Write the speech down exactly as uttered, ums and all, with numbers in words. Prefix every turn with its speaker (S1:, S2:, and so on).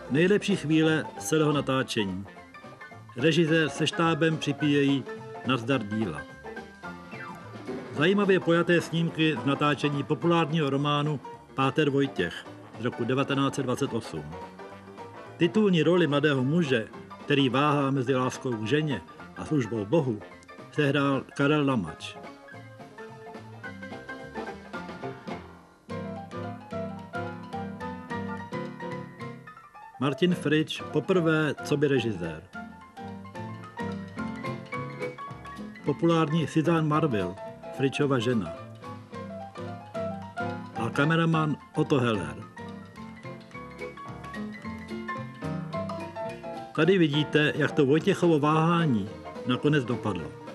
S1: Nejlepší chvíle z celého natáčení. Režisér se štábem připíjejí nazdar díla. Zajímavě pojaté snímky z natáčení populárního románu Páter Vojtěch z roku devatenáct set dvacet osm. Titulní roli mladého muže, který váhá mezi láskou k ženě a službou Bohu, sehrál Karel Lamač. Martin Frič poprvé coby režisér. Populární Suzanne Marville, Fričova žena. A kameraman Otto Heller. Tady vidíte, jak to Vojtěchovo váhání nakonec dopadlo.